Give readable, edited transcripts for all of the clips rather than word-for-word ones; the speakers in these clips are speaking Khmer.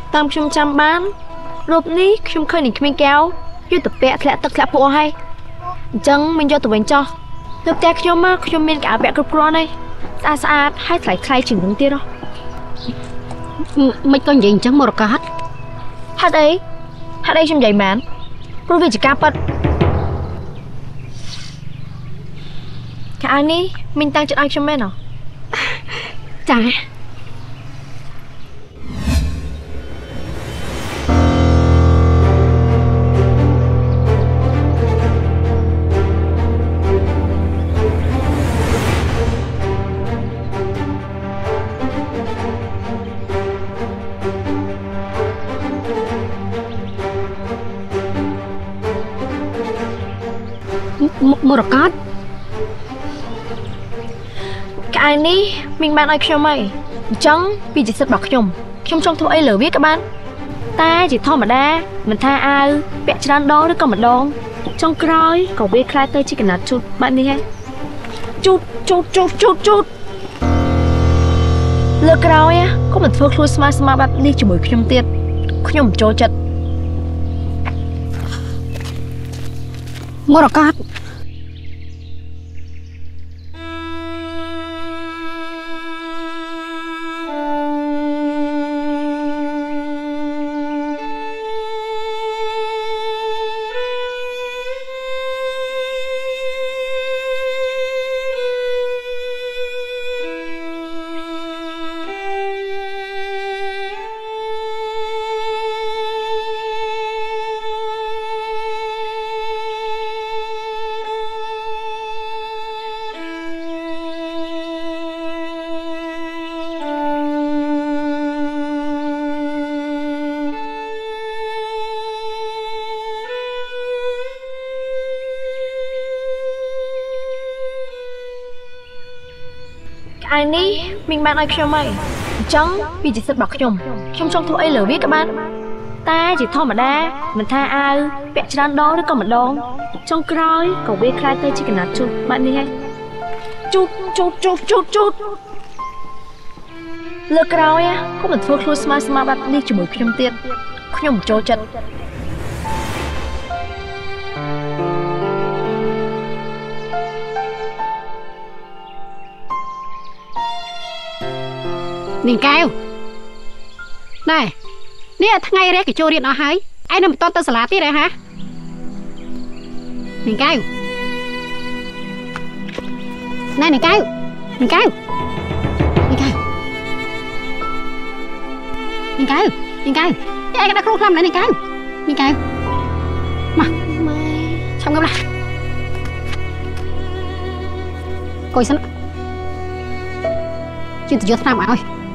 tamខ្ញុំចាំបានរូបនេះខ្ញុំឃើញនឹងគ្មានកែវយកទៅពាក់ធ្លាក់ទឹកធ្លាក់ពួកហើយអញ្ចឹងមិនយកទៅវិញចោះនៅផ្ទះខ្ញុំមកខ្ញុំមានកៅអៅពាក់គ្រប់គ្រាន់ហើយស្អាតហើយថ្លៃជាងនឹងទៀតហ៎មិនក៏និយាយអញ្ចឹងមករកហេតុអីខ្ញុំនិយាយមែនព្រោះវាជាការប៉ັດកៅអៅនេះមីងតាំងចិត្តឲ្យខ្ញុំមែនហ៎ចាមរកតកៅអៅនេះមីងបានឲ្យខ្ញុំហើយអញ្ចឹងវាជាសិទ្ធិរបស់ខ្ញុំចង់ធ្វើអីលើវាក៏បានតែជាធម្មតាមិនថាអាវពាក់ច្រើនដងឬក៏ម្ដងចុងក្រោយក៏វាខ្លាចទៅជាកណាត់ជូតបែបនេះហ៎ជូតលើក្រោយកុំទៅធ្វើខ្លួនស្មាបែបនេះជាមួយខ្ញុំទៀតខ្ញុំមិនចូលចិត្តមរកតកៅអៅនេះមីងបានឲ្យខ្ញុំហើយអញ្ចឹងវាជាសិទ្ធិរបស់ខ្ញុំចង់ធ្វើអីលើវាក៏បានតែជាធម្មតាមិនថាអាវពាក់ច្រើនដងឬក៏ម្ដងចុងក្រោយក៏វាខ្លាចទៅជាកណាត់ជូតបែបនេះហ៎ជូតលើក្រោយកុំទៅធ្វើខ្លួនស្មាបែបនេះជាមួយខ្ញុំទៀតខ្ញុំមិនចូលចិត្តនាងកែវណែនេះថ្ងៃរះក៏ចូលរៀនអស់ហើយឯងនៅមិនតន់ទៅសាលាទៀតហ៎ហានាងកែវណែនាងកែវឯងក៏ដាក់ខ្លួនខ្លាំងណាស់នាងកែវមកម៉ែឆាំងប់ឡាកុយសិនជិះទៅយកថ្នាំឲ្យ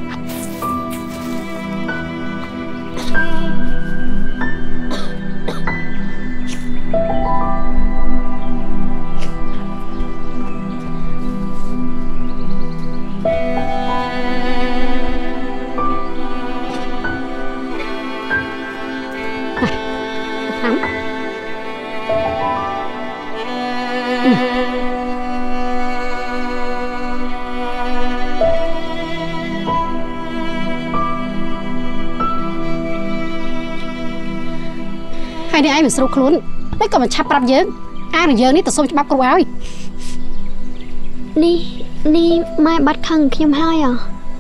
Hai đứa em mình sâu khốn, mấy còn mình chắp rạp dớn, ai là dớn ní tao xông cho bắp cô áo. Ni mai bắt khăn khiêm hai à?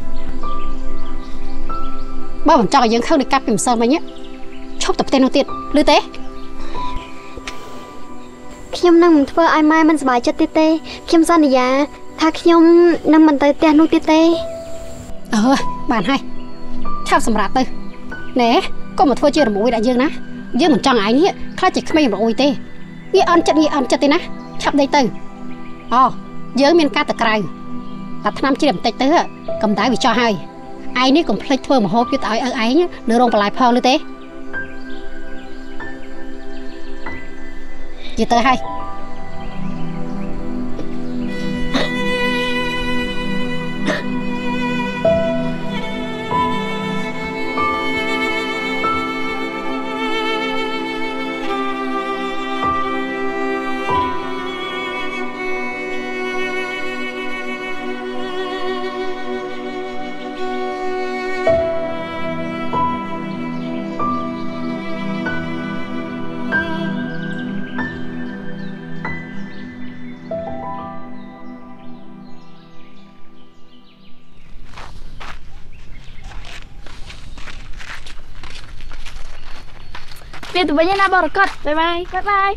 Bao mình cho cái dớn không để cắt tìm sơn mày nhé. Chốc tập tên nó tiệt, lưu tế. Khiêm năng mình thưa ai mai mình bài chất tê tê, khiêm ra này giá, tha khiêm năng mình tới tên nó tê tê. Bạn hay, chào sầm rạp tư. Nè, có một thưa chưa là mũi đã dớn ná. Dương mình chọn anh ấy, khá chỉ không mà ôi tê. Nghe ơn chất tê ná, chắp đây tư. Dương mình ca tờ cài. Và tham chỉ làm tạch tứ cầm đáy vì cho hai. Ai ní cũng plek thơ mà hộp cho tao ở ấy nhá, nửa rong lại phao lưu tê. Gì tớ hay. Biệt tụi bây na bỏ cất. Bye bye. Bye bye.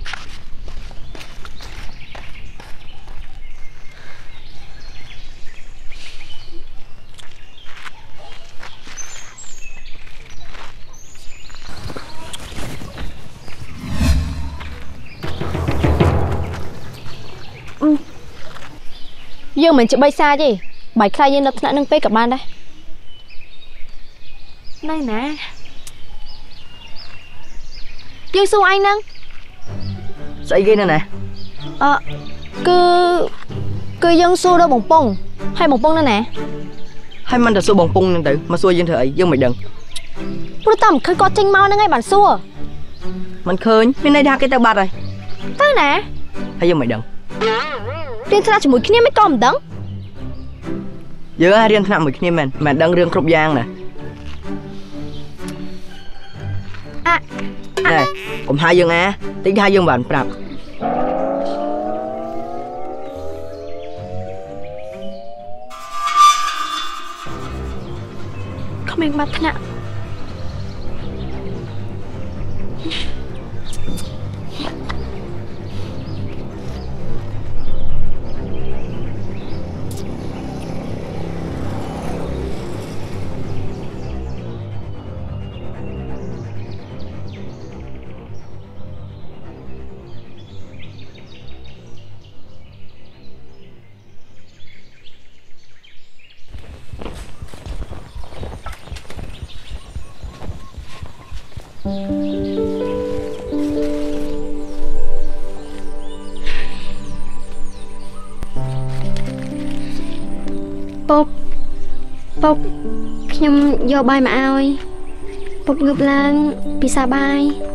Dương mình chịu bay xa chứ. Bài khai dương nó thằng nâng phê cả ban đây. Này nè. Dương xu anh nâng. Sao ghi nè nè. Cứ dương xu đâu bồng bông. Hay bồng bông nè nè. Hay mình đã xua bồng bông nè tự. Mà xua dân thử ấy, dân mày đừng. Bố tầm khơi có tranh mau nè ngay bản xua. Mình khơi, bên này ra cái tao bạt rồi. Tới nè. Hay dân mày đừng. Riêng thằng chỉ mũi kia mới còn đắng. Giờ riêng thằng mũi kia mình đang riêng khúc giang nè. Này, cũng hai dân tính hai dân bạn prap. Không mình mặt nạ. Bốcខ្ញុំយកបាយមកឲ្យពុកងើបឡើងពីសាបាយ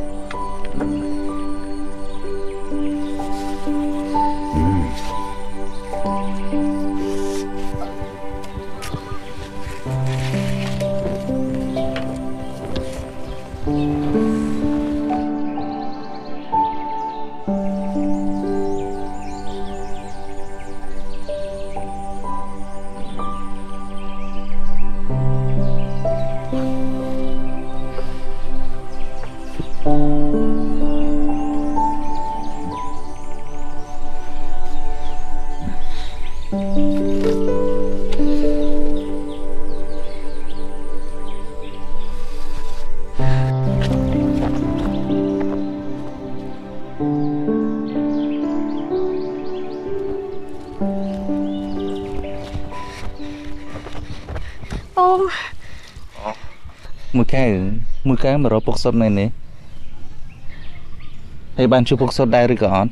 Một cái mà rồi bốc sốt này nè. Hay bạn chụp bốc sốt đây rồi còn.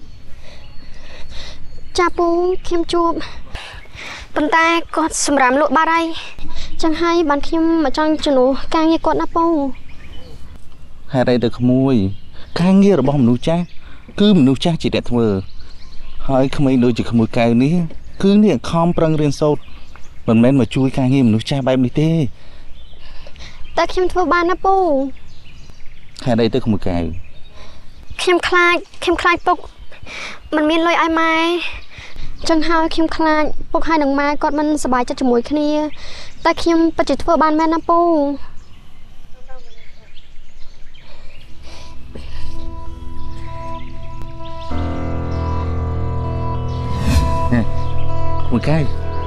Cha pú khiêm chụp. Tầm ta có sầm rám lụa ba đây. Chẳng hay bạn khiêm mà trong chân nó càng như con apple. Hai đây được mùi. Càng nghe rồi bom nụ cha. Cứ nụ cha chỉ đẹp thôi. Hỏi không mấy nụ chỉ không mùi cái ní. Cứ ní không prang riêng sốt. Mình men mà chui càng nghe nụ cha bay đi tê. Ta khiêm thua ba na pú. Hai đây tới không một cái. Khiêm khai bốc. Mình miên lôi ai mai. Chẳng hai khiêm khai bốc hai đằng mai còn mình sờ bài cho mũi kia. Ta khiêm bắt chỉ thua ban men na pú. Một cái.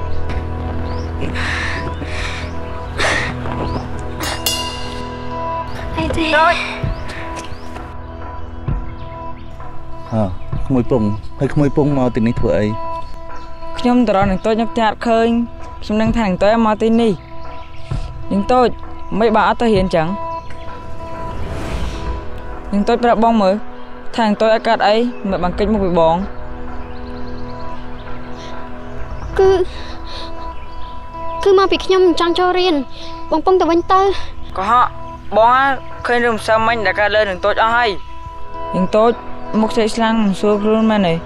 Không mùi pung mau tình này thua ấy. ខ្ញុំតរនឹងtôi nhập tiệt khơi,ខ្ញុំនឹងថានឹងtôiមកទីនេះនឹងtôiមិនបើអត់ទៅរៀនចឹងនឹងtôiប្រាប់បងមើលថានឹងtôiអត់កាត់អីមិនបានកិច្ចមកពីបងគឺមកពីខ្ញុំចង់ចូលរៀនបងពងទៅវិញទៅកុហកបងឃើញរឿងផ្សំមិញដែលកើតលើនឹងtôiអស់ហើយនឹងtôiមកចេះស្លាំងសួរខ្លួនមែនទេ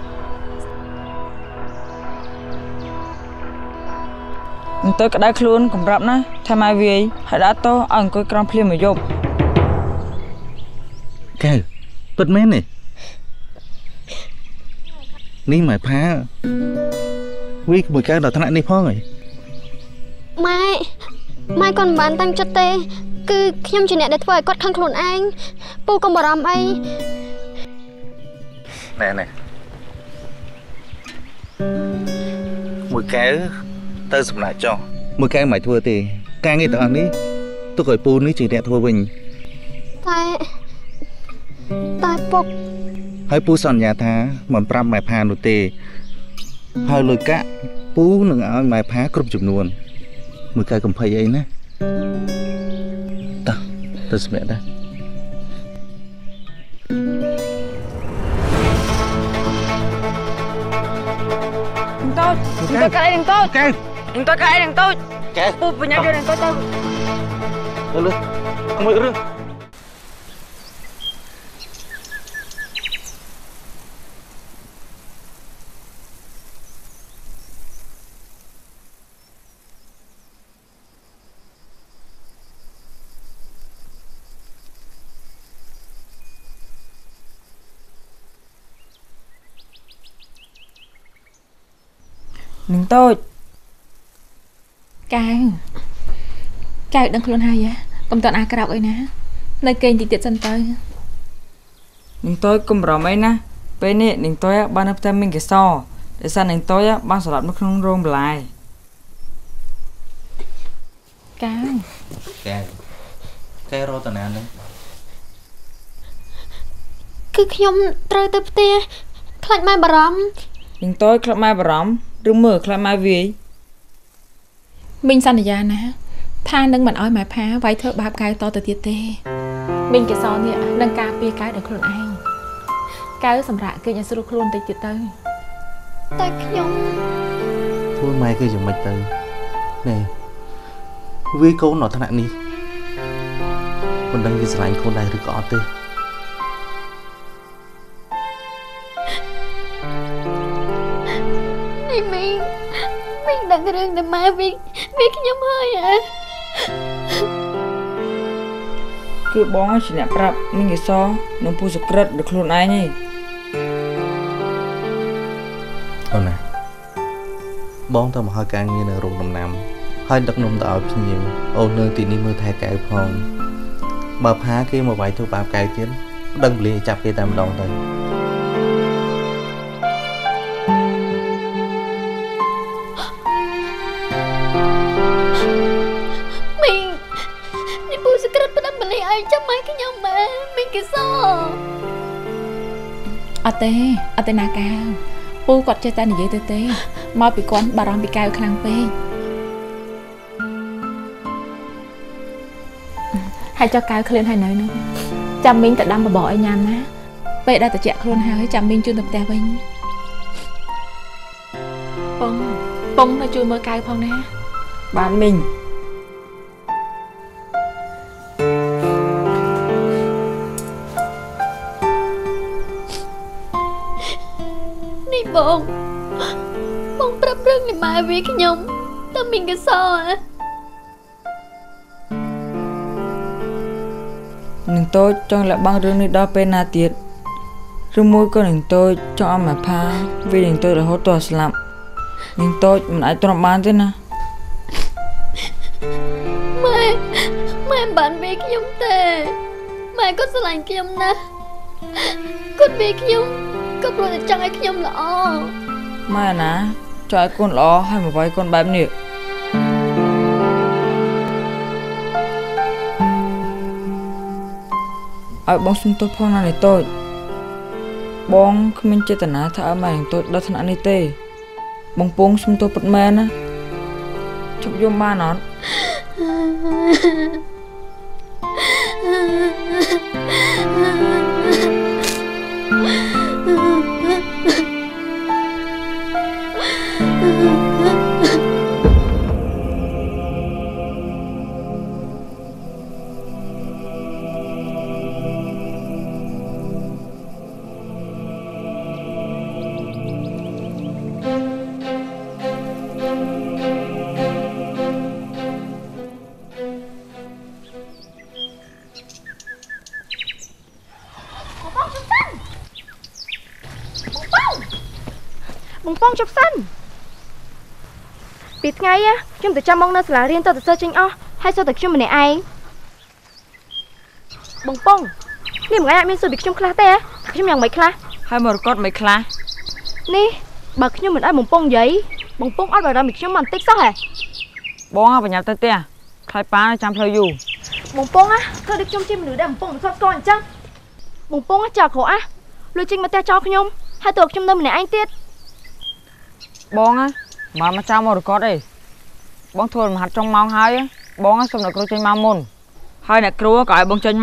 នឹងtôiក្តៅខ្លួនកម្រាប់ណាថាម៉ែវាយហើយដាក់តោឲ្យអង្គុយក្រំភ្លាមមួយយប់កែពិតមែនទេនេះម៉ែផាវាមួយកែដល់ថ្នាក់នេះផងហីម៉ែគាត់មិនបានតាំងចិត្តទេគឺខ្ញុំជាអ្នកដែលធ្វើឲ្យគាត់ខឹងខ្លួនឯងពូកុំបារម្ភអីណែមួយកែវទៅសំណាក់ចុះមួយកែវមិនធ្វើទេការងារទាំងអស់នេះទុកឲ្យពូនេះជាអ្នកធ្វើវិញតែពុកហើយពូសន្យាថាមិនប្រាប់ម៉ែផានោះទេហើយលុយកាក់ពូនឹងឲ្យម៉ែផាគ្រប់ចំនួនមួយកែវកំភៃអីណាទៅសម្រាប់ដែរតូចកាត់អីនឹងតូចកែនឹងតូចកាត់អីនឹងតូចកែពូបញ្ញាយកនឹងតូចទៅលើអមួយរឿងនឹងតូចកែវដឹងខ្លួនហើយកុំតន់អាក្រោកអីណានៅគេងតិចទៀតសិនទៅនឹងតូចកុំបារម្ភអីណាពេលនេះនឹងតូចបាននៅផ្ទះមីងកេសរដោយសារនឹងតូចបានសម្លាប់នៅក្នុងរោងបន្លែកែរត់តាណាហ្នឹងគឺខ្ញុំត្រូវទៅផ្ទះខ្លាចម៉ែបារម្ភនឹងតូចខ្លាចម៉ែបារម្ភឬមើលខ្លាចម៉ែវាយមីងសន្យាណាថានឹងមិនអោយម៉ែផាវាយធ្វើបាបកែវតទៅទៀតទេមីងកេសរនេះនឹងការពារកែវដល់ខ្លួនឯងកែវសម្រាប់គេឲ្យស្រួលខ្លួនតិចទៀតទៅតែខ្ញុំធ្វើម៉ែគេយ៉ាងម៉េចទៅណែវាកូននៅថ្នាក់នេះមិនដឹងវាស្រឡាញ់ខ្លួនដែរឬក៏អត់ទេមីងដឹងរឿងតែម៉ែវាខ្ញុំហើយគឺបងជាអ្នកប្រាប់មីងកេសរនឹងពូសក្រិតដល់ខ្លួនឯងឯងអូនណាបងទៅមកឲ្យការងារនៅរោងដំណាំហើយដឹកនាំទៅឲ្យភ្ញៀវអូននៅទីនេះមើលថែកែវផងបើផាគេមកវាយធ្វើបាបកែវទៀតដឹងពលាចាប់គេតែម្ដងទៅចាំម៉ែខ្ញុំម៉ែមីងកេសរអត់ទេណាកែវពូគាត់ចេះតែនិយាយទៅទេមកពីគាត់បារម្ភពីកែវខ្លាំងពេកហើយចុះកែវឃ្លានហើយនៅនោះចាំមីងទៅដាំបបរឲ្យញ៉ាំណាពេលដែលត្រជាក់ខ្លួនហើយចាំមីងជូនទៅផ្ទះវិញពងនៅជួយមើលកែវផងណាបានមីងបងប្រាប់រឿងនៃម៉ែវាខ្ញុំទៅមីងកេសរនឹងតូចចង់លាក់បាំងរឿងនេះដល់ពេលណាទៀតឬមួយក៏នឹងតូចចង់ឲ្យម៉ែផាវានឹងតូចរហូតដល់ស្លាប់នឹងតូចមិនអាចទ្រាំបានទេណាម៉ែបានវាខ្ញុំទេម៉ែក៏ស្រឡាញ់ខ្ញុំណាស់គាត់វាខ្ញុំក៏ព្រោះតែចង់ឲ្យខ្ញុំល្អម៉ែណាចង់ឲ្យកូនល្អហើយមកវាយកូនបែបនេះឲ្យបងសុំទោសផងណានេះតូចបងគ្មានចេតនាថាឲ្យម៉ែនឹងតូចដល់ថ្នាក់នេះទេបងពងសុំទោសពិតមែនណាជប់យំបានអត់បងពងជប់សិនពីថ្ងៃខ្ញុំទៅចាំបងនៅសាលារៀនទៅសើចេញអស់ហើយសូតែខ្ញុំម្នាក់ឯងបងពងនេះមួយថ្ងៃអត់មានសួរពីខ្ញុំខ្លះទេថាខ្ញុំយ៉ាងម៉េចខ្លះហើយមករកត់មិនខ្លះនេះបើខ្ញុំមិនឲ្យបងពងនិយាយបងពងអត់បារម្ភពីខ្ញុំបន្តិចសោះហ៎បងបញ្ញាប់ទៅផ្ទះខ្លាចប៉ាចាំផ្លូវយូរបងពងធ្វើដូចខ្ញុំជាមនុស្សដែលបងពងមិនស្គាល់ស្គាល់អញ្ចឹងបងពងចាក់ក្រក់លុយចេញមកផ្ទះចោលខ្ញុំហើយទៅខ្ញុំនៅម្នាក់ឯងទៀតបងមកចាំមករកត់អីបងធ្វើមហាត់ចុងម៉ោងហើយបងសុំអ្នកគ្រូចេញមកមុនហើយអ្នកគ្រូក៏ឲ្យបងចេញមក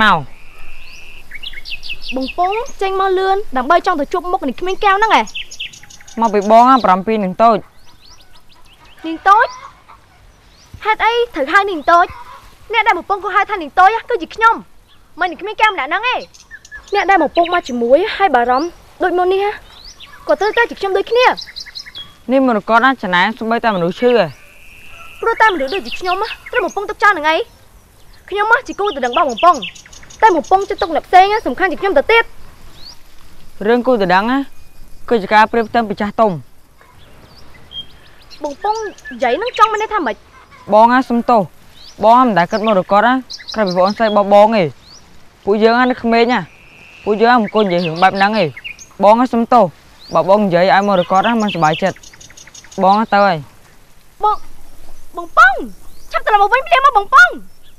បងពងចេញមកលឿនដើម្បីចង់ទៅជួបមុខនេះគ្មានកែវហ្នឹងហ៎មកពីបង7នឹងតូចនាងតូចហេតុអីត្រូវហៅនាងតូចអ្នកដែលបងពងក៏ហៅថានាងតូចគឺជាខ្ញុំមិនគ្មានកែវម្នាក់ហ្នឹងទេអ្នកដែលបងពងមកជាមួយហើយបារម្ភដូចមុននេះក៏ត្រូវតែជាខ្ញុំដូចគ្នានេះមករកត់ចំណែនសំបីតែមនុស្សឈឺព្រោះតែមនុស្សដូចជាខ្ញុំត្រូវបងពងទុកចោលនឹងអីខ្ញុំជាគូទៅដឹងបងបងពងតែបងពងចិត្តទុកអ្នកផ្សេងសំខាន់ជាងខ្ញុំទៅទៀតរឿងគូទៅដឹងគឺជាការប្រៀបផ្ទឹមពីចាស់ទុំបងពងនិយាយនឹងចង់មានន័យថាម៉េចបងសុំទោសបងមិនដែលគិតមករកត់ក្រៅពីបងស្រីបងឯងពួកយើងនៅក្មេងពួកយើងមិនគួរនិយាយរឿងបែបហ្នឹងឯងបងសុំទោសបើបងនិយាយឲ្យមករកត់មិនសប្បាយចិត្តបងទៅហើយបងពងឆាប់ត្រឡប់មកវិញភ្លាមមកបងពង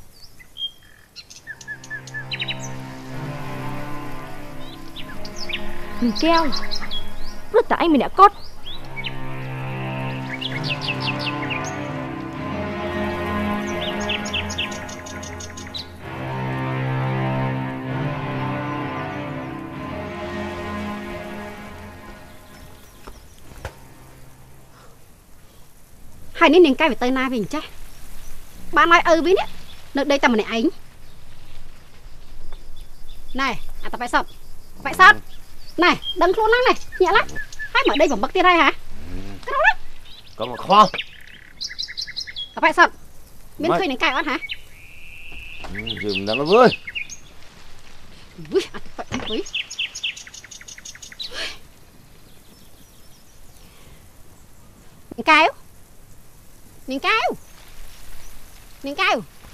មីកែវព្រោះតែឯងមានអ្នកកត់ហើយនេះនាងកែវទៅណាវិញចាស់បានឲ្យឪវិញនៅដេកតែម្នាក់ឯងណែអាតាបែសតណែដឹងខ្លួនណាស់ណែញាក់ឡាហើយមកដេកបំបឹកទៀតហើយហ៎ក្រោណាក៏មកខ្វល់តាបែសតមានឃើញនាងកែវអត់ហ៎យើងមិនដឹងទេវើយអាតាបែវិញនាងកែវ នាងកែវនាងកែវ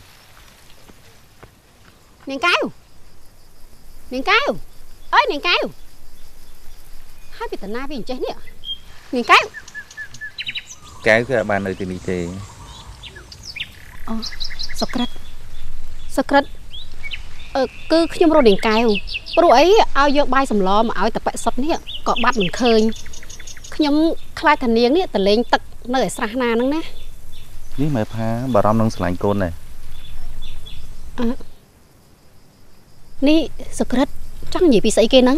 នាងកែវនាងកែវអើយនាងកែវហើយពីតាណាវាអញ្ចេះនេះនាងកែវកែវគឺបាននៅទីនេះទេអូសុក្រិតគឺខ្ញុំរត់នាងកែវព្រោះអីឲ្យយកបាយសម្លមកឲ្យតាប៉ិសុតនេះក៏បាត់មិនឃើញខ្ញុំខ្លាចថានាងនេះតលេងទឹកនៅឯស្រះណាហ្នឹងណានេះម៉ែផាបារម្ភនឹងស្រឡាញ់កូនដែរនេះសុក្រិតចង់និយាយពីស្អីគេហ្នឹង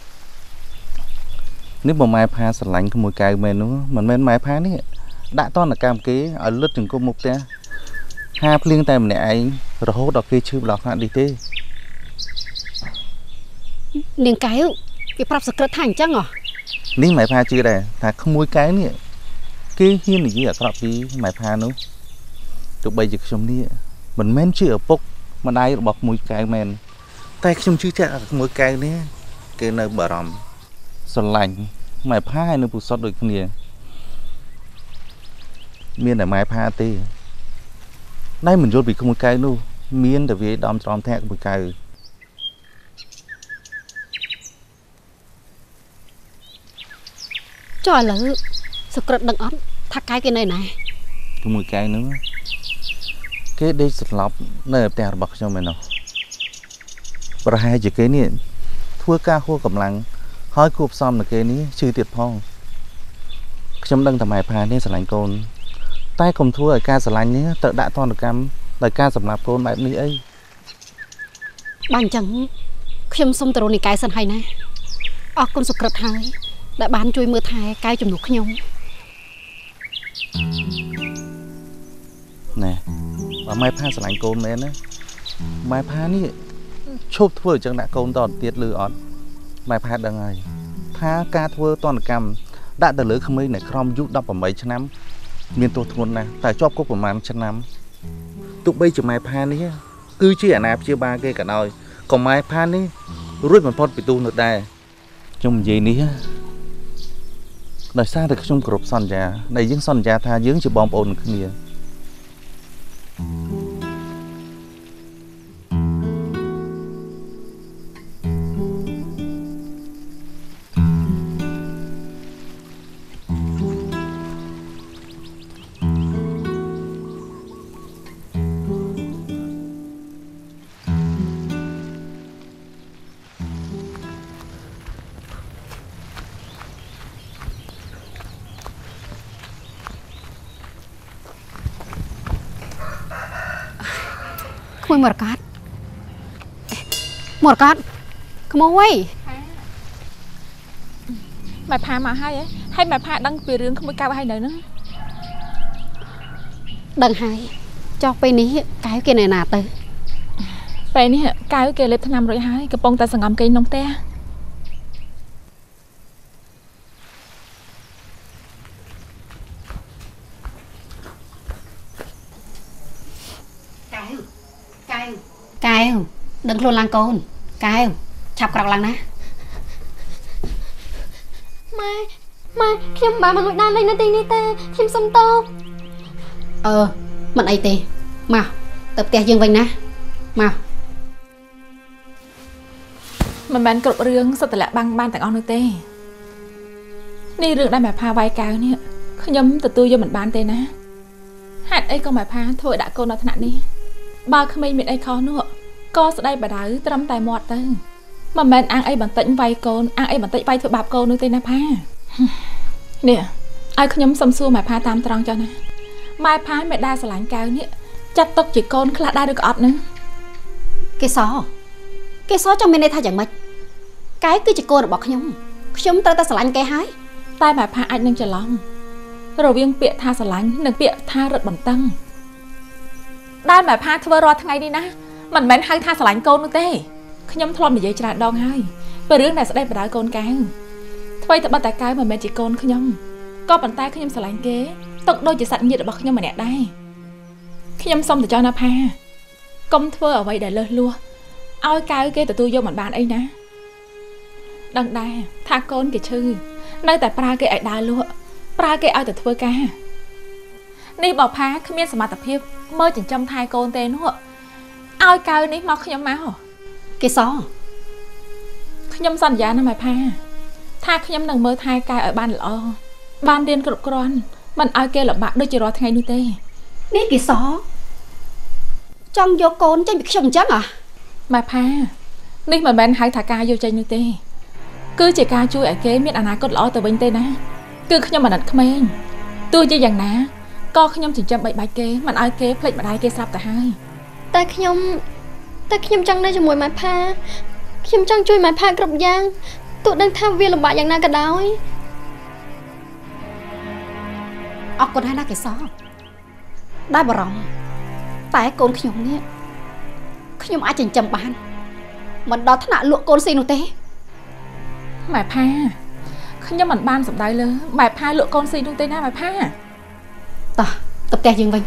នេះបើម៉ែផាស្រឡាញ់ក្មួយកែវមែននោះមិនមែនម៉ែផានេះដាក់តនកម្មគេឲ្យលឹតចង្គមមុខផ្ទះហាភ្លៀងតែម្នាក់ឯងរហូតដល់គេឈឺម្ដងខ្នាតនេះទេនាងកែវគេប្រាប់សុក្រិតថាអញ្ចឹងហ៎នេះម៉ែផាជឿដែរថាក្មួយកែវនេះគេហ៊ាននិយាយអាក្រក់ពីម៉ែផានោះទោះបីជាខ្ញុំនេះមិនមែនជាឪពុកម្ដាយរបស់ក្មួយកែវមែនតែខ្ញុំជឿថាក្មួយកែវនេះគេនៅបារម្ភស្រឡាញ់ម៉ែផាហើយនៅពុសុតដូចគ្នាមានតែម៉ែផាទេណៃមិនយល់ពីក្មួយកែវនោះមានតែវាដំច្រំធាក់ក្មួយកែវចុះឥឡូវសុក្រិតដឹងអត់ថាកែវគេនៅណាក្មួយកែវនោះគេដេកស្លាប់នៅផ្ទះរបស់ខ្ញុំឯណោះប្រហែលជាគេនេះធ្វើការហួសកម្លាំងហើយគួបផ្សំនឹងគេនេះជឿទៀតផងខ្ញុំដឹងតែម៉ែផានេះស្រឡាញ់កូនតែកុំធ្វើឲ្យការស្រឡាញ់នេះទៅដាក់ទណ្ឌកម្មដោយការសម្លាប់កូនបែបនេះអីបានអញ្ចឹងខ្ញុំសុំទៅរកនាងកែវសិនហើយណាអរគុណសុក្រិតហើយដែលបានជួយមើលថែកែវជំនួសខ្ញុំណែបើម៉ែផាស្រឡាញ់កូនមែនណាម៉ែផានេះឈប់ធ្វើអញ្ចឹងដាក់កូនតទៀតលឺអត់ម៉ែផាដឹងហើយថាការធ្វើទណ្ឌកម្មដាក់ទៅលើក្មេងនៅក្រោមអាយុ18ឆ្នាំមានទោសធ្ងន់ណាស់តែជាប់គុកប្រហែលឆ្នាំទោះបីជាម៉ែផានេះគឺជាអាណាព្យាបាលគេក៏ដោយក៏ម៉ែផានេះរួចបំផុតពីទោសនោះដែរខ្ញុំនិយាយនេះដោយសារតែខ្ញុំគោរពសន្យាដែលយើងសន្យាថាយើងជាបងប្អូននឹងគ្នាขโมยหมดกัดขโมยแม่พามาให้แม่พาดังไปเรื่องขโมยกาวให้หน่อยนึงดังให้จอกไปนี้กายเกณฑ์ไหนหนาเตยไปนี่กายเกเล็บทนำรอยหายกระปองแต่สังกำเกยน้องเต้กายดึงโคลนลังโกนกายฉับกรอกลังนะไม่khiêm bà mà lụi đan lên nè tê khiêm sông tô mình ấy tê mau tập tè dương vành nè mau mình bán cột riêng sao tại lại ban tặng on nơi têนี่เรื่องได้หมายพาไว้กาวเนี่ยเขาย้ำตัวตัวcho mình ban têนะhạt ấy conหมายพาthôi đã cô nó thằng đi ba không mình ấy khó nữa co sẽ đây bà đá trâm tài mọt tê mà mình ăn ấy bằng tĩnh vay con ăn ấy bằng tĩnh vay thôi bạp cô nơi tê na pha nè ai không nhắm xăm xua mày pha tam tròn cho nè mai pha mẹ đa sả lạnh cao nè chặt tóc chỉ con khla đa được ọt nữa cái xó trong bên đây thay chẳng mệt cái cứ chỉ cô được bọc nhung ta sả lạnh cái hái tai mày pha anh đang chờ lòng rồi viên bịa tha sả lạnh nâng bịa tha rật bằng tăng đai mày pha thưa rồi thằng ngày đi nè mình mến hay tha sả lạnh con nữa tê không nhắm thon để dây chả đòn hay vềរឿងnày sẽ đây bà đá con cái thôi tập bắt tại cái mà mẹ chỉ con không nhom con bàn tay không nhom sờ lạnh kế tận đôi chỉ sạch nhiệt được bọc không nhom mà nẹt đây khi nhom xong thì cho nạp ha công thưa ở vậy để lơ lua ao cái kế từ tôi vô mặt bàn ấy nè đằng đây tha con kì chư nơi tại pra cái ấy đa lúa pra cái ao từ thưa ca đi bỏ phá không biết mà tập hiệp mơ chỉ trong thai con tên nữa ao cái ní mọc không nhom máu cái xó không nhom sẵn giá nó mày pha tha khi nhắm nâng mơ thai cai ở ban lọ ban điên cực con mình ai kêu là bạn đôi chỉ rồi thay nuôi tê ní kì xó trong vô côn trên bị chồng chắc à mà pha ní mà bạn hai thả cai vô trên nuôi tê cứ chỉ cai chui ở kế miết anh cốt lọ từ bên tê ná cứ khi nhắm mà đặt không em tôi chỉ dằng ná co khi nhắm chỉ chăm bậy bài kế mình ai kế plek mà đai kế sập cả hai ta khi nhắm trăng đây cho mùi mà pha khi nhắm trăng chui mà pha cặp giang tụi đang tham viên làm bạnយ៉ាងណាក៏ដោយអរគុណហើយណាកេសរដែរបារម្ភតែកូនខ្ញុំនេះខ្ញុំអាចចិញ្ចឹមបានមិនដល់ថ្នាក់លក់កូនស៊ីនោះទេម៉ែផាខ្ញុំមិនបានសម្ដៅលើម៉ែផាលក់កូនស៊ីនោះទេណាម៉ែផាតោះទៅផ្ទះយើងវិញ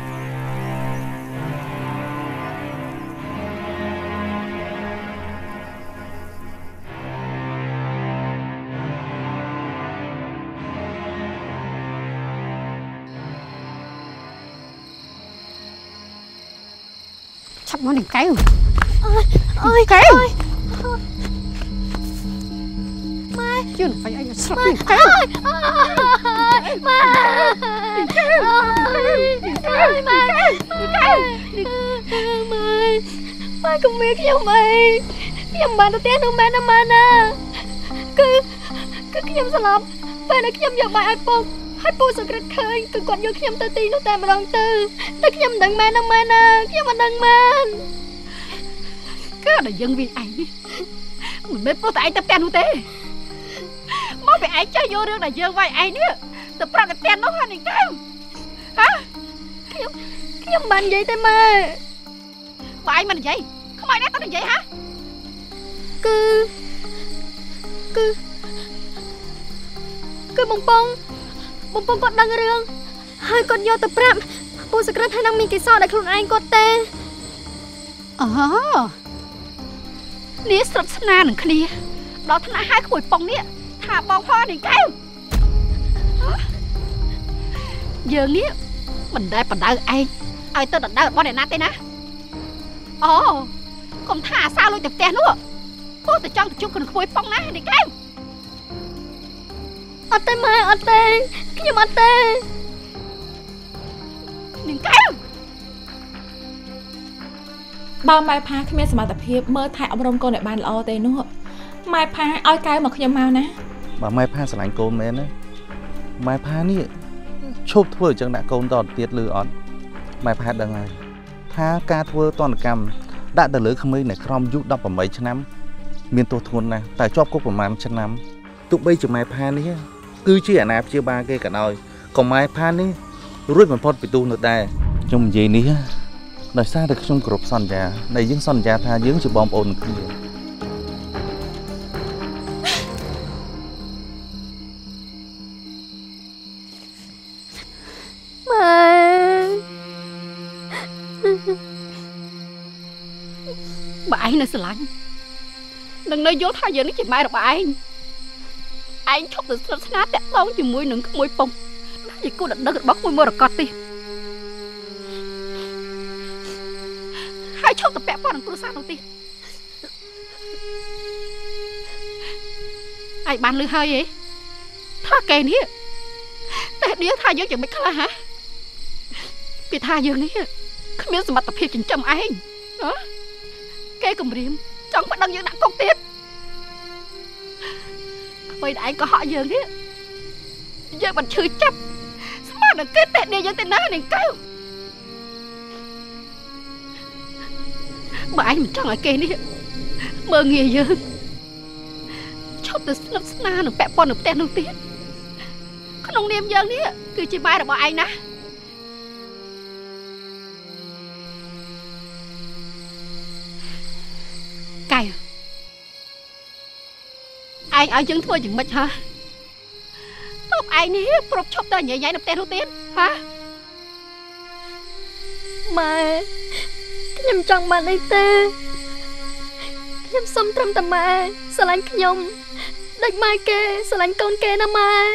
nó đừng cái ơi cái mai chưa phải anh sắp đừng cái mai không biết nhau mày nhầm bạn tao tiếc đâu mẹ năm mana cứ nhầm sao lắm về nó nhầm giờ bài iPhoneให้ปูสกัดเคยคือก่อนโยกยำตาตีนู้แต่มาลองตื่นแต่ยำดังแม่น้ำมันนะยำมันดังมันก็ได้ยังวิ่งไอ้นี่มันไม่ปูแต่ไอ้ตะเตียนนู้แต่มองไปไอ้เจ้าโยเรื่องไหนเยอะไว้ไอ้เนี่ยแต่ปลาตะเตียนน้องหันอีกแล้วฮะยำมันใหญ่แต่มาไอ้มันใหญ่ทำไมได้ตอนใหญ่ฮะคือบงปองกดดังเรื่องให้กดโยตะปรับปูสกัดให้นางมีกิโซได้คลุนไอ้กดเตะนี่สดสนานหนึ่งคลีดอกธนาให้ขวดปองเนี่ยหาบองพ่อหนึ่งแก้วเยอะนี้มันได้ปันได้ไอ้ตัวดัดได้บอลเดนัทเต้นะอ๋อคงท่าซาลุยแต่เต้นู้พวกแต่จ้องแต่จุกคนขวดปองนะหนึ่งแก้วอัตเต้มาอัตเต้ขยมอัตเต้หนึ่งแก้วบางไม้พาขึ้นมาสมัครแต่เพียบเมื่อถ่ายอบรมโกนในบ้านเราเต้นู้ไม้พาเอาไกลมาขยมเมานะบางไม้พาสลายโกนแม่นะไม้พานี่ชอบทั่วจังหนักโกนตอนเตี้ยลืออ่อนไม้พาดังไงทថាការធ្វើទណ្ឌកម្មដាក់ទៅលើក្មេងដែលក្រោមអាយុ18ឆ្នាំមានទោសធ្ងន់ណាស់តែជាប់គុកប្រមាណឆ្នាំទោះបីជាម៉ែផានេះគឺជាអាណាព្យាបាលគេក៏ដោយក៏ម៉ែផានេះរួចបំផុតពីទោសនៅដែរខ្ញុំនិយាយនេះដោយសារតែខ្ញុំគោរពសន្យាដែលយើងសន្យាថាយើងជាបងប្អូនគ្នា bà ấy nó sợ lạnh đừng nói dối thay giờ nó chỉ mai được bà anh chọc từ sớm nát tẹt tông chỉ mũi nướng cái mũi bông chỉ cô đặt đất bóc mũi mơ được cọt đi hai chọc từ bẹp qua đằng cô sang đầu tiên ai bàn lư hơi vậy tha kề ní tẹt đi tha dối chẳng biết là hả bị tha giờ ní không biết mặt tập hiệp chính châm anh đó cái cầm riêng chẳng phải đăng những nặng công tiết bây đại có họ dường thế giờ mình chưa chấp sao mà được kết tệ đi dân tên ná này cao bà anh mình chẳng ở kê đi mơ nghề giờ cho từ sắp na được bẹp con được tên đầu tiên có nông niệm dân đi cứ chỉ mai là bà anh ná cay anh ở dân thôi chừng mệt hả tóc anh ní prop chop ta nhảy nhảy đập tên đầu tiên hả mà nhầm chồng mà đây tê nhầm xâm trâm tầm mà sao lạnh nhom đạch mai kê sao lạnh con kê nè mà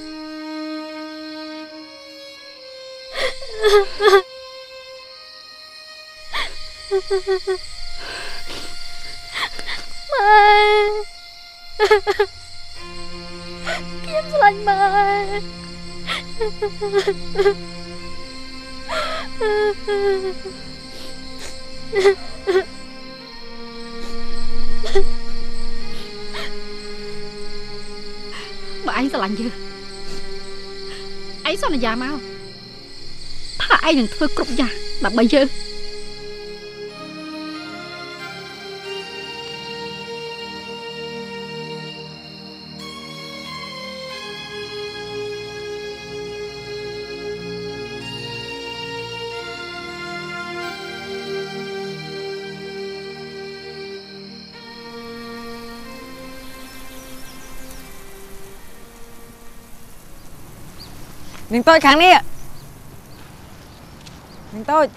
kiếm lạnh mà bà anh sao lạnh chưa ấy sao là già mau thà anh đừng thưa cục già là bây giờ Mình tôi kháng đi ạ. Mình tôi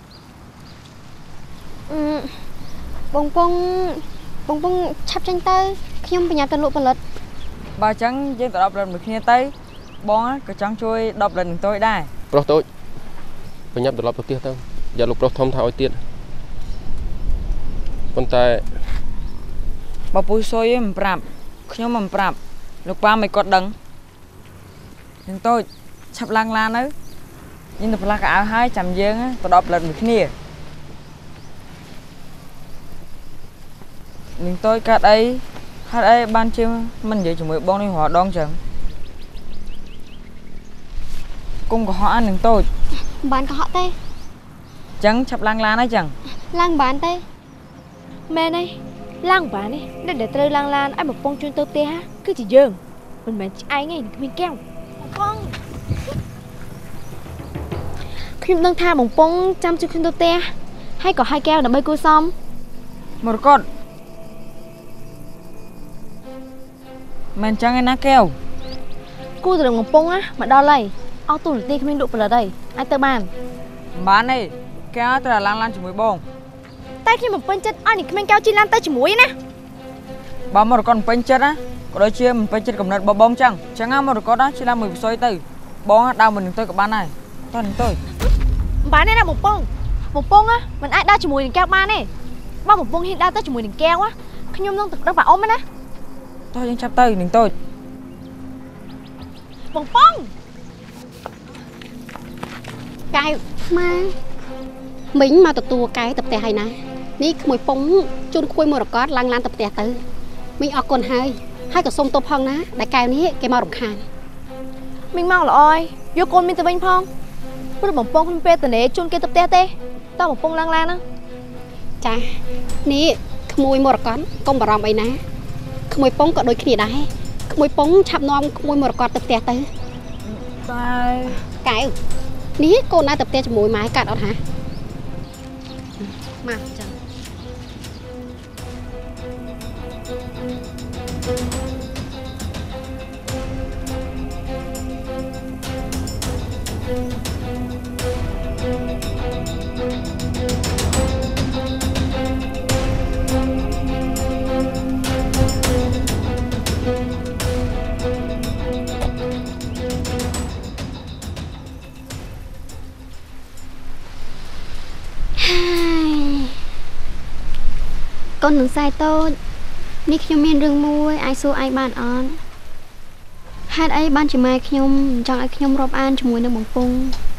bông bông chắp tranh tay khi ông bị nhà tân lộ bật lật bà trắng dân tự đọc lần một khi tay bóng á cái trắng chui đọc lần tôi đây pro tôi bây nhập được lọp đầu tiên thôi giờ lục pro thông thảo tiên con tay bà pui xôi em prapខ្ញុំមិនប្រាប់លោកប៉ាមិនគាត់ដឹងនឹងតូចឆាប់ឡើងឡានទៅញទៅផ្លាស់កៅអៅហើយចាំយើងទៅដល់ផ្លិតមួយគ្នានឹងតូចកាត់អីហេតុអីបានជាមិននិយាយជាមួយបងនេះរាល់ដងចឹងគុំកុហកអានឹងតូចបានកុហកទេចឹងឆាប់ឡើងឡានហើយចឹងឡើងបានទេមែនទេឡើងបានទេអ្នកដែលត្រូវឡើងឡានឲ្យមកពងជូនទៅផ្ទះគឺជាយើងមិនមែនឯងទេគ្មានកែវបងខ្ញុំនឹងថាបងពងចាំជួយខ្ញុំទៅផ្ទះហើយក៏ហើយកែវដើម្បីគួសមមរកតមិនចឹងឯណាកែវគូទៅនឹងបងពងមកដល់ហើយអស់ទូនាទីគ្មានលក់ផលិតហើយអាចទៅបានទេកែវត្រូវឡើងឡានជាមួយបងតែខ្ញុំមិនពេញចិត្តឲ្យនេះគ្មានកែវជិះឡានទៅជាមួយណាបើមរកតមិនពេញចិត្តណាក៏ដូចជាមិនពេញចិត្តកំណត់បងចឹងមរកតជិះឡានមួយវិស័យទៅបងដើរមិននឹងទៅក៏បានដែរតើនឹងទៅបានទេណាបងពងមិនអាចដើរជាមួយនឹងកែវបានទេបើបងពងហ៊ានដើរទៅជាមួយនឹងកែវខ្ញុំនឹងទឹកដឹងប៉ាអ៊ំណាតោះយើងចាប់ទៅនឹងតូចបងពងកែវម៉ាមិញមកទទួលកែវទៅផ្ទះហើយណានេះក្មួយពងជូនគួយមករកតឡើងឡានទៅផ្ទះទៅមិញអរគុណហើយក៏សុំទោសផងណាដែលកែវនេះគេមករំខានមិញមកល្អហើយយកកូនមានទៅវិញផងព្រោះបងពងខ្ញុំពេលតនេជូនគេទៅផ្ទះទេតតបំពង់ឡើងឡានណាចានេះក្មួយមរកតកុំបារម្ភអីណាក្មួយពងក៏ដូចគ្នាដែរក្មួយពងឆាប់នាំក្មួយមរកតទៅផ្ទះទៅតែកែវនេះកូនណាទៅផ្ទះជាមួយម៉ែកាត់អត់ហាមកចាកូននឹងខ្សែតូចនេះខ្ញុំមានរឿងមួយអាចសួរឯងបានអត់ហេតុអីបានជាម៉ែខ្ញុំចង់ឲ្យខ្ញុំរាប់អានជាមួយនឹងបំពង់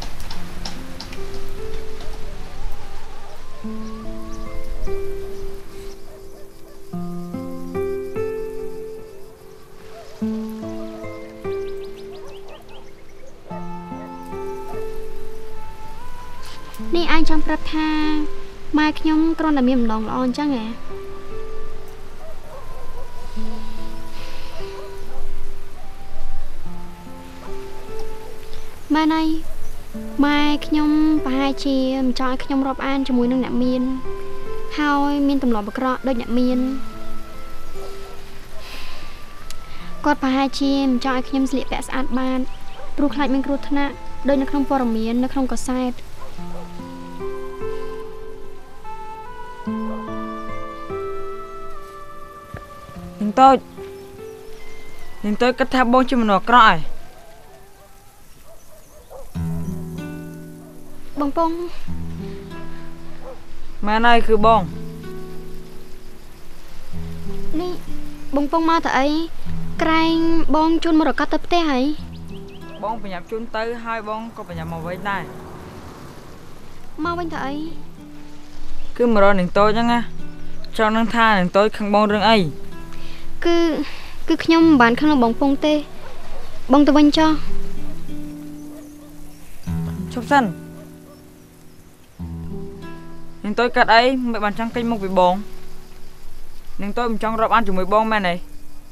នេះឯងចង់ប្រាប់ថាម៉ែខ្ញុំគ្រាន់តែមានម្ដងល្អអញ្ចឹងហ៎ម៉ែណៃម៉ែខ្ញុំប្រហែលជាមិនចង់ឲ្យខ្ញុំរាប់អានជាមួយនឹងអ្នកមានហើយមានទម្លាប់អាក្រក់ដូចអ្នកមានគាត់ប្រហែលជាមិនចង់ឲ្យខ្ញុំស្លៀកពាក់ស្អាតបានព្រោះខ្លាចមានគ្រោះថ្នាក់ដូចនៅក្នុងព័ត៌មាននៅក្នុងកាសែតនាងតូចគិតថាបងជាមនុស្សអាក្រក់ហើយបងពងម៉ែណៃគឺបងនេះបងពងមកទៅអីក្រែងបងជូនមរកតទៅផ្ទះហើយបងប្រញាប់ជូនទៅហើយបងក៏ប្រញាប់មកវិញដែរមកវិញទៅអីគឺមករកនាងតូចហ្នឹងណាចង់នឹងថានាងតូចខឹងបងរឿងអីគឺខ្ញុំមិនបានខឹងនឹងបងពងទេបងទៅវិញចុះជប់សិននាងតូចកាត់អីមិនបានចង់កិច្ចមុខពីបងនាងតូចមិនចង់រាប់អានជាមួយបងមែនទេ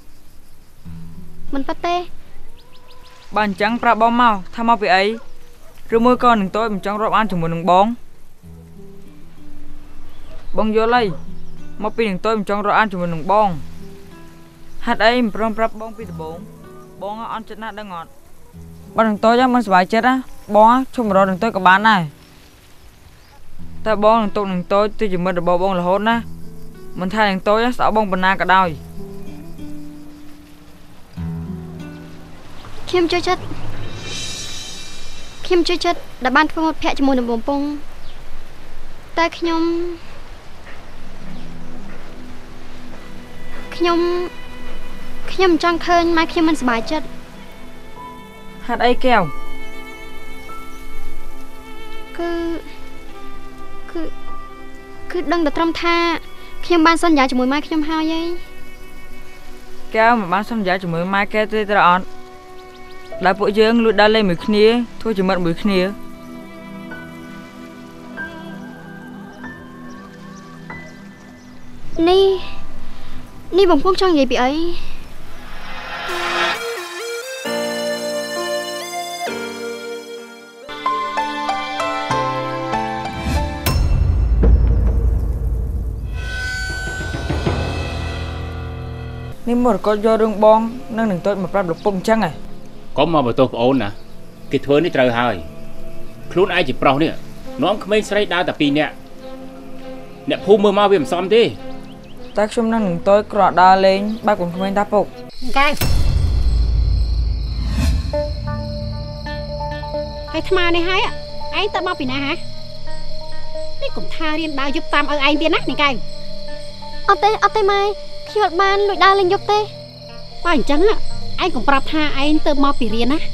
មិនប៉ះទេបើអញ្ចឹងប្រាប់បងមកថាមកពីអីឬមួយក៏នាងតូចមិនចង់រាប់អានជាមួយនឹងបងយល់អីមកពីនាងតូចមិនចង់រាប់អានជាមួយនឹងបងហេតុអីមិនព្រមប្រាប់បងពីដំបូងបងអត់ចិត្តណាស់ដឹងអត់បើនាងតូចមិនសប្បាយចិត្តណាបងជុំរកនាងតូចក៏បានដែរតែបងនឹងទុកនាងតូចទៅជាមិត្តរបស់បងរហូតណាមិនថានាងតូចស្អប់បងប៉ុណ្ណាក៏ដោយខ្ញុំជួយចិត្តដែលបានធ្វើមិត្តភក្តិជាមួយនឹងបងពងតែខ្ញុំមិនចង់ឃើញម៉ែខ្ញុំមិនសប្បាយចិត្តហេតុអីកែវគឺដឹងតែត្រឹមថាខ្ញុំបានសន្យាជាមួយម៉ែខ្ញុំហើយឯងកែវមិនបានសន្យាជាមួយម៉ែកែទេត្រអត់ដែលពួកយើងលួចដើរលេងមួយគ្នាធ្វើជាមិត្តមួយគ្នានេះបងពងចង់និយាយពីអីនេះមករកយករឿងបងនឹងនឹងតូចមកប្រាប់លោកពុកអញ្ចឹងហ៎កុំមកបន្ទោសប្អូនណាគេធ្វើនេះត្រូវហើយខ្លួនឯងជាប្រុសនេះនាំក្មេងស្រីដើរតែ2នាក់អ្នកភូមិមើលមកវាមិនសមទេតែខ្ញុំនឹងតូចក្រដើរលេងបែបកូនក្មេងតាពុកកែហើយថ្មនេះហើយឯងទៅមកពីណាហ៎នេះកុំថារៀនដើរយប់តាមឪឯងទៀតណានេះកែអត់ទេម៉ែខ្ញុំអត់បានលួចដើរលេងយប់ទេបើអញ្ចឹងឯងកុំប្រាប់ថាឯងទៅមកពីរៀនណា